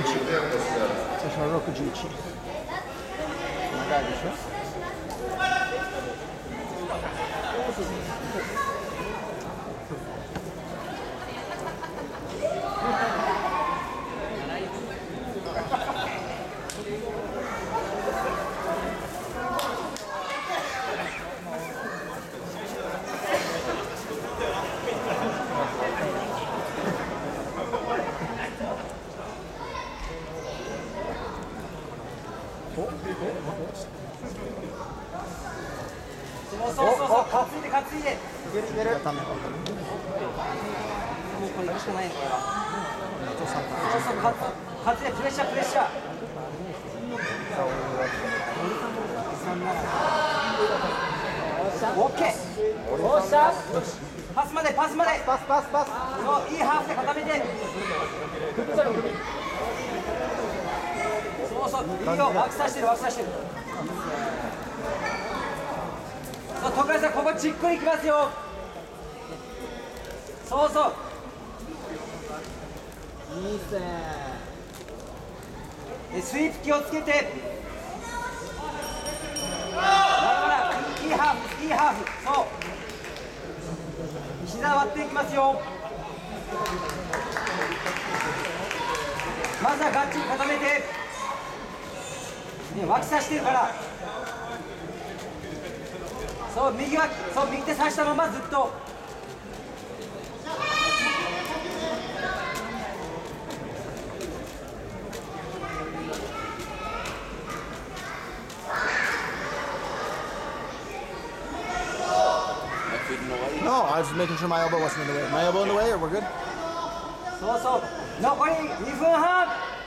最初は6、11。長いでしょ。 そう、担いで担いで。 いける。ダメ。 もうこれ行くしかないのこれは。そう、担いでプレッシャー。オッケー。おっしゃ。パスまで。 パス。 そう、いいハーフで固めて。そう、いいよ、枠さしてる。そう、徳井さん、ここじっくりいきますよ。そう。 いいっすね。 スイープ気をつけて。まだいいハーフ。そう。膝割っていきますよ。まずはがっちり固めて。ね、脇さしてるから。そう、右手差したままずっと。 No, I was making sure my elbow wasn't in the way. My elbow in the way, or we're good? そう。残り2分半。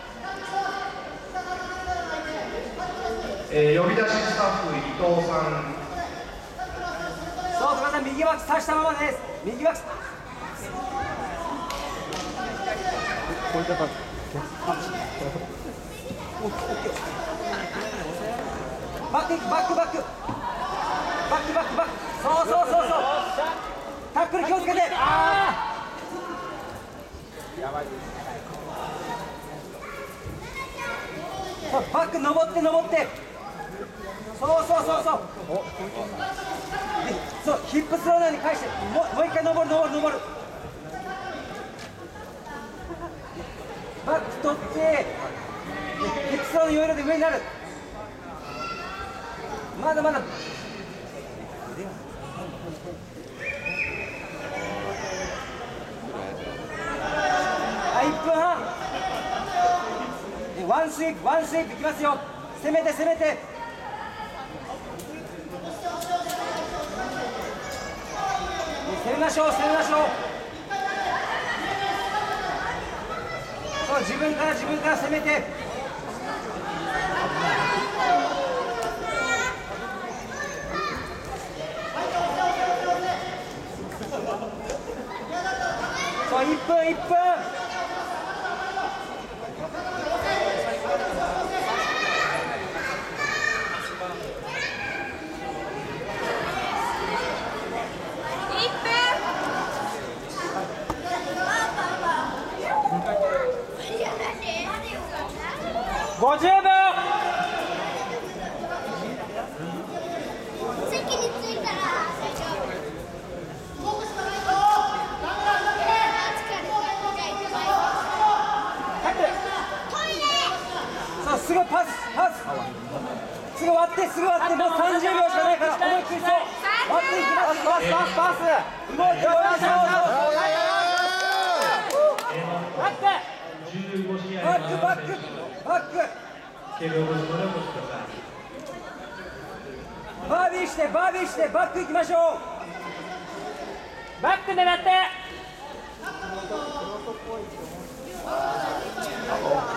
呼び出しスタッフ伊藤さん。 そう、高田さん、右脇差したままです。右脇。バック。そう。タックル気をつけて。バック登って。そう。そう、ヒップスローのように返して、もう一回登る。バック取って、ヒップスローの要領で上になる。まだ。1分半。ワンスイープいきますよ。攻めて。攻めましょう。そう、自分から攻めて。そう、1分。50秒。 席に着いたら大丈夫。 そう、すぐパス。すぐ割って、もう30秒しかないから思いっきりそう割っていきます。パス。動いてバック。バービーしてバック行きましょう。バック狙って。